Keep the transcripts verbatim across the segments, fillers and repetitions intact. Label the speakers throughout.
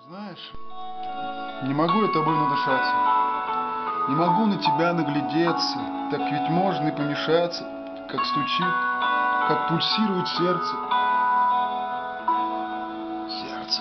Speaker 1: Знаешь, не могу я тобой надышаться, не могу на тебя наглядеться, так ведь можно и помешаться, как стучит, как пульсирует сердце. Сердце.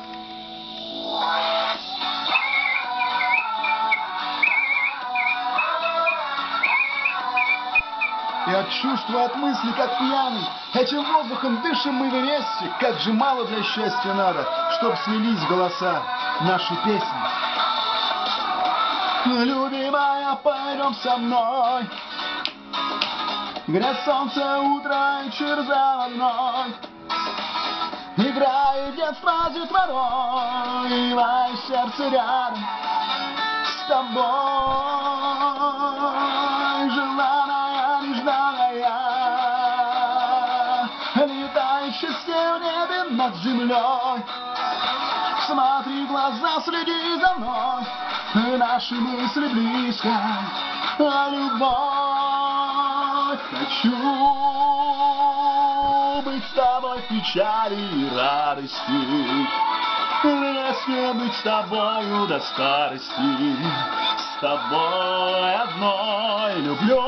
Speaker 1: И от чувства, от мысли, как пьяный, этим воздухом дышим мы вместе. Как же мало для счастья надо, чтоб слились голоса нашей песни. Любимая, пойдем со мной, грязь солнца, утро и черза вновь. Играет детство детворой, и мое сердце рядом с тобой. Желанная, нежданная, летай счастье в небе над землей. Смотри в глаза, следи за мной, наши мысли близко, а любовь. Хочу быть с тобой в печали и радости, вместе быть с тобою до старости, с тобой одной. Люблю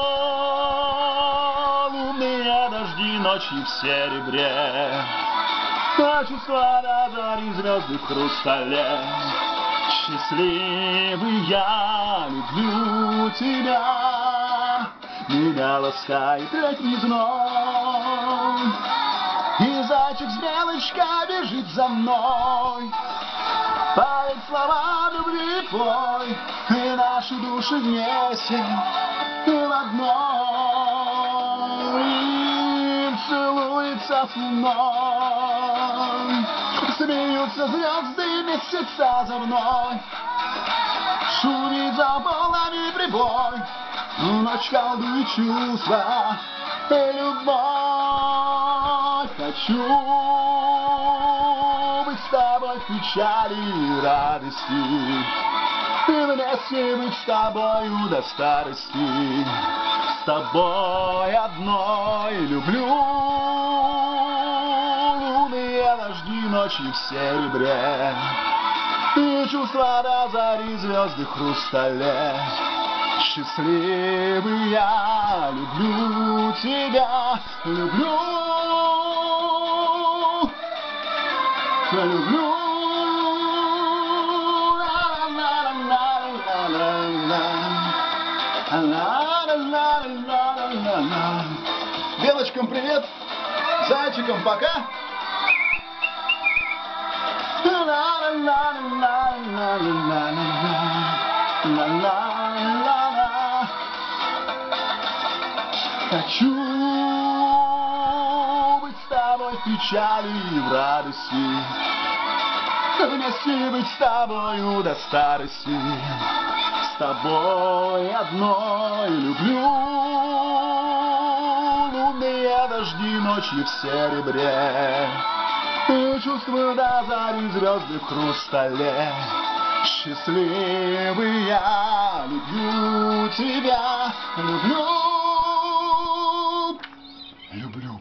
Speaker 1: лунные дожди, ночи в серебре, чувства до зари, звезды в хрустале. Счастливый я, люблю тебя, меня ласкает летний зной, и зайчик с белочкой бежит за мной. Поет слова любви твой, и наши души вместе в одной. И целуется с луной, смеются звезды и месяца за мной. Шумит за волнами прибой, ночь колдует чувства и любовь. Хочу быть с тобой в печали и радости, и вместе быть с тобою до старости, с тобой одной. Люблю лунные дожди, ночи в серебре, и чувства до зари, звезды в хрустале. Счастливый я, люблю тебя, люблю, люблю. Белочкам привет, зайчикам пока. Хочу быть с тобой в печали и в радости, вместе быть с тобою до старости, с тобой одной. Люблю лунные дожди, ночи в серебре, и чувствую до зари, звезды в хрустале. Счастливый я, люблю тебя, люблю, люблю.